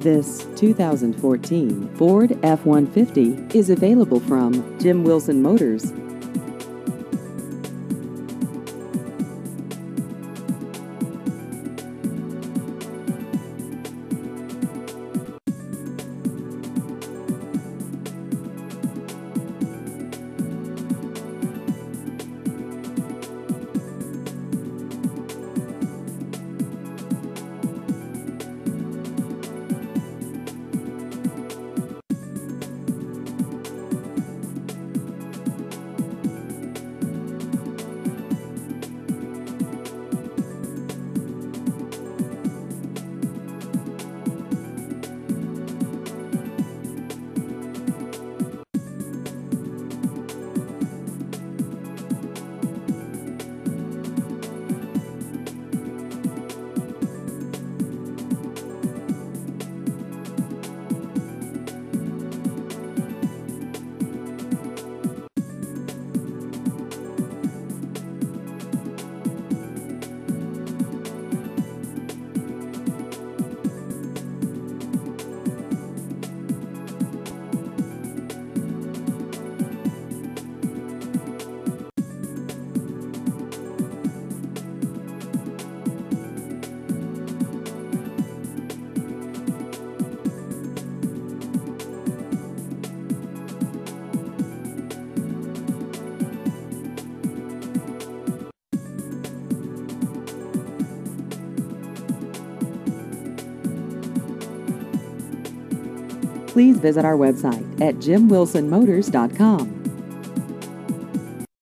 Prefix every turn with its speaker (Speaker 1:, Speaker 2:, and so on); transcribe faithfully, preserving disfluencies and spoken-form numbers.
Speaker 1: This two thousand fourteen Ford F one fifty is available from Jim Wilson Motors. Please visit our website at jim wilson motors dot com.